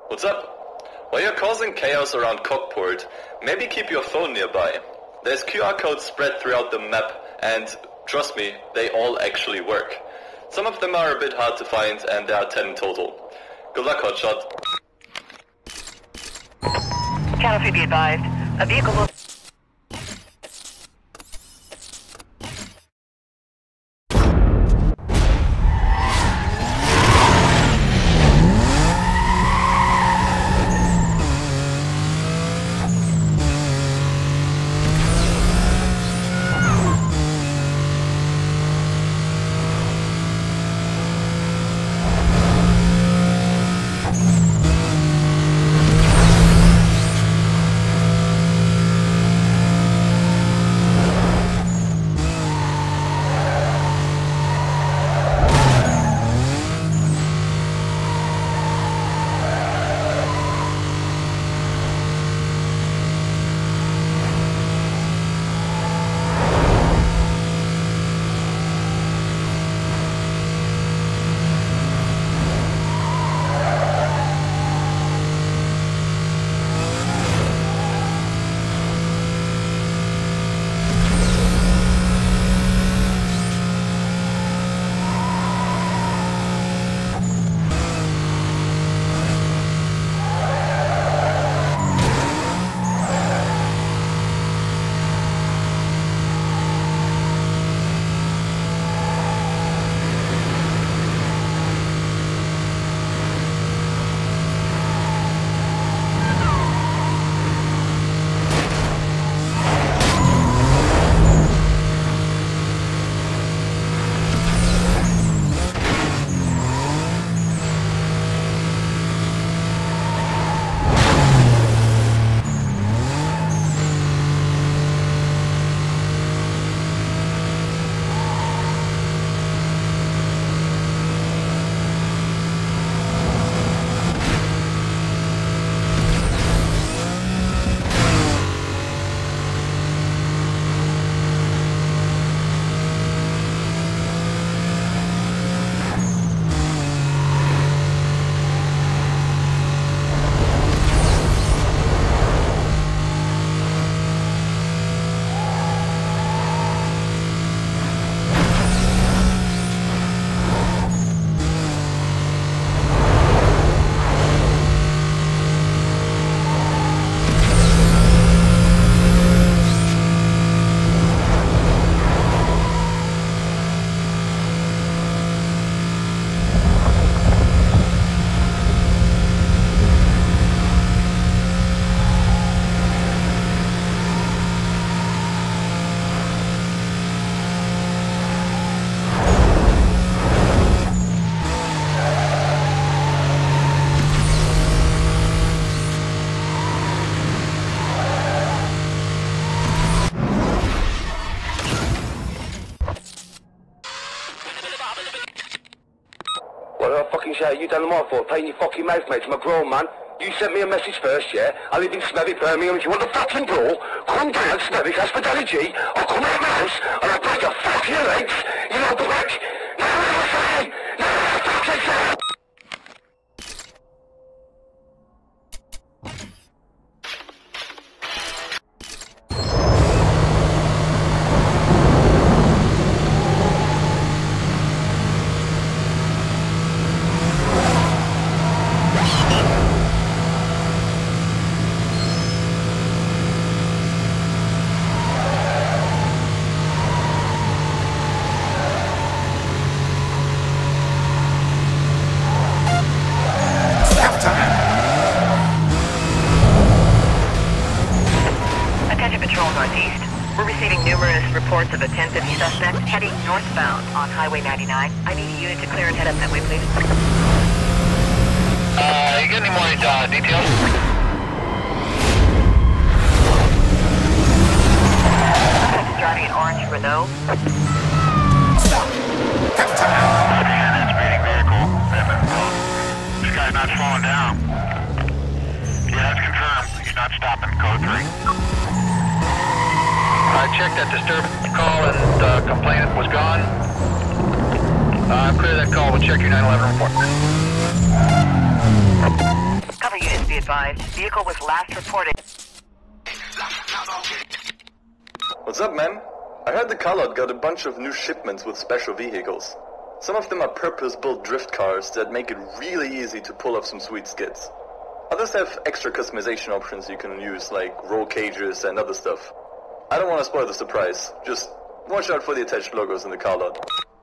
What's up? While you're causing chaos around Cockport, maybe keep your phone nearby. There's QR codes spread throughout the map, and trust me, they all actually work. Some of them are a bit hard to find, and there are 10 in total. Good luck, Hotshot. Channel 3 be advised. A vehicle will... You done them all for paying your fucking mouth, mate. I'm a grown man. You sent me a message first, yeah? I live in Smethwick, Birmingham. If you want a fucking brawl, come down Smethwick, ask for Daddy G. I'll come out of my house and I'll break your fucking legs. You know the wreck. No, I say! No, I fucking say! Reports of a 1050 suspect heading northbound on Highway 99. I need a unit to clear and head up that way, please. You get any more details? Suspect driving an orange Renault. Stop! That's speeding vehicle. This guy's not slowing down. Yeah, that's confirmed. He's not stopping. Code 3. I checked that disturbance call and complainant was gone. Clear that call. We'll check your 911 report. Cover advised. Vehicle was last reported. What's up, man? I heard the carlot got a bunch of new shipments with special vehicles. Some of them are purpose-built drift cars that make it really easy to pull off some sweet skids. Others have extra customization options you can use, like roll cages and other stuff. I don't want to spoil the surprise, just watch out for the attached logos in the carlot.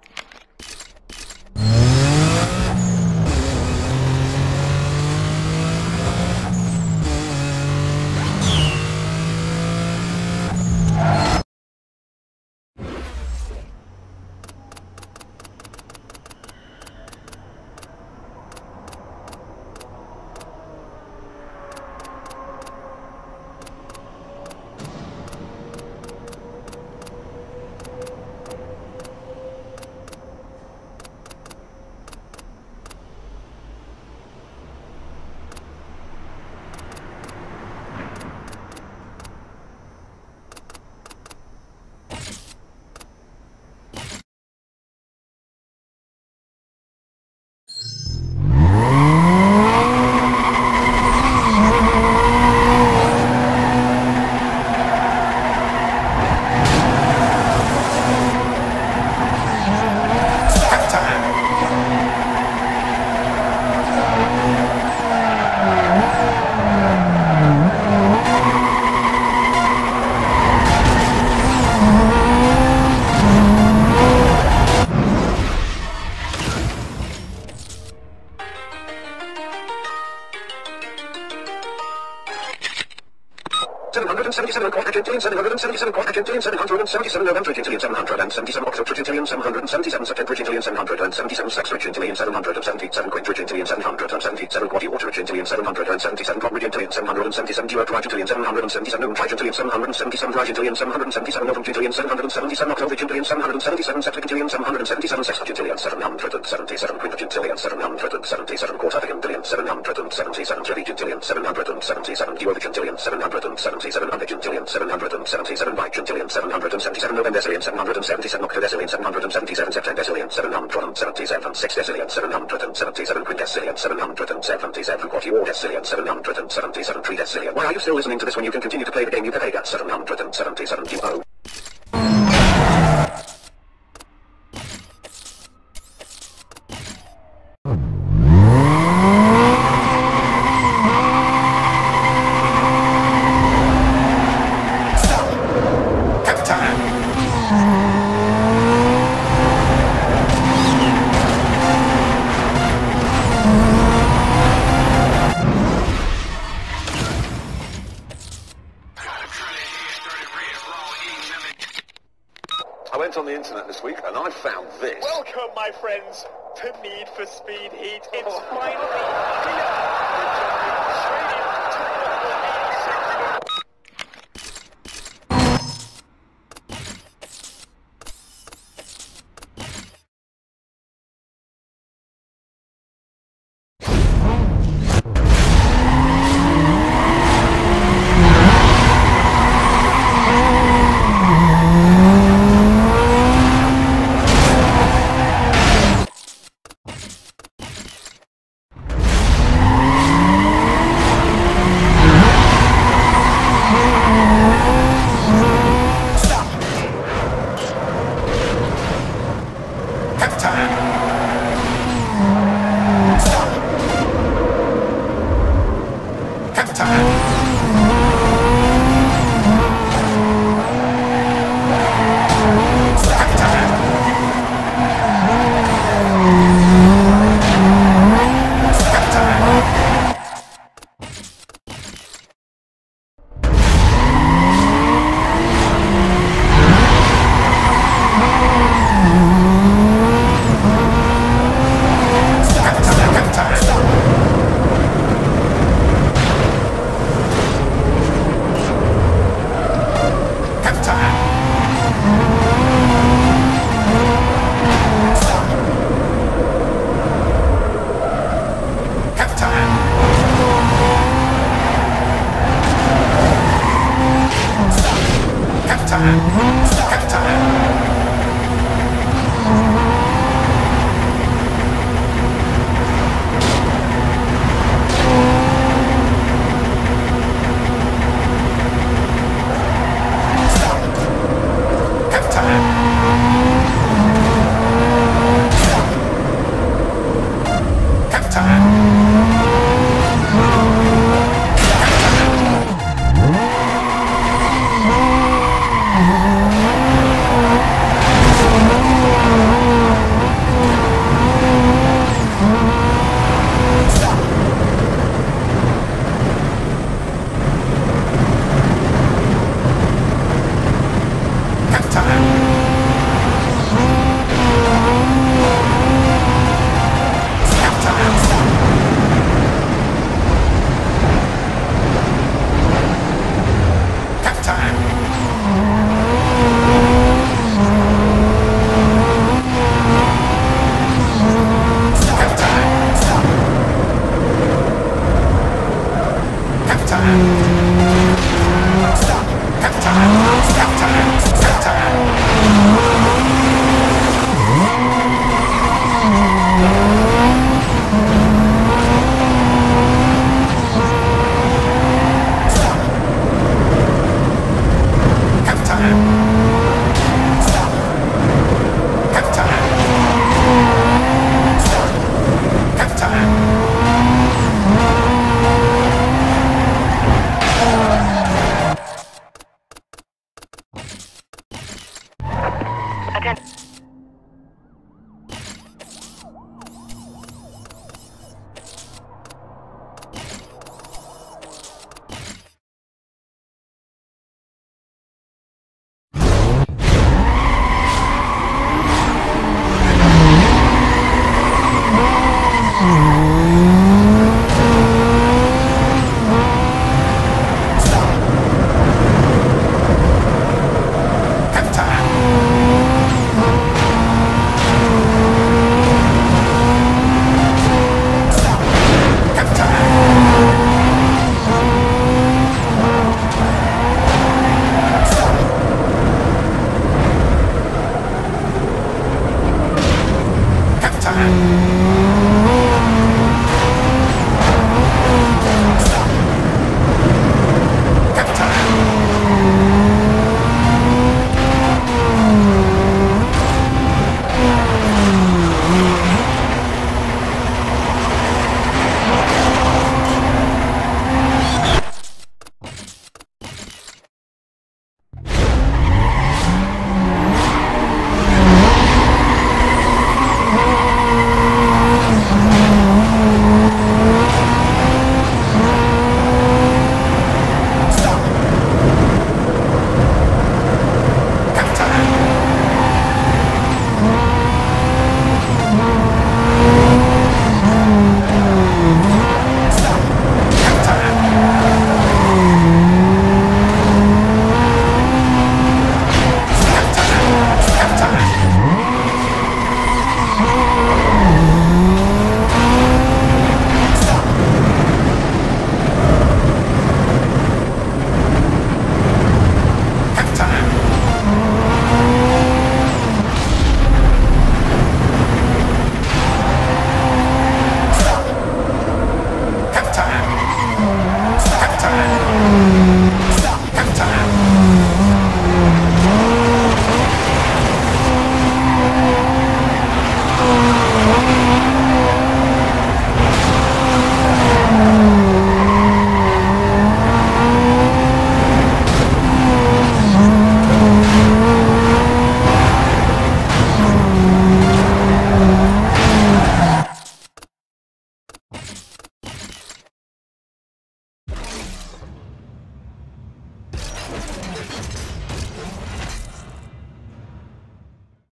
Why are you still listening to this when you can continue to play the game you Pepega 777 UO? I went on the internet this week and I found this. Welcome, my friends, to Need for Speed Heat. It's finally here. We're jumping straight into the main section. Captain!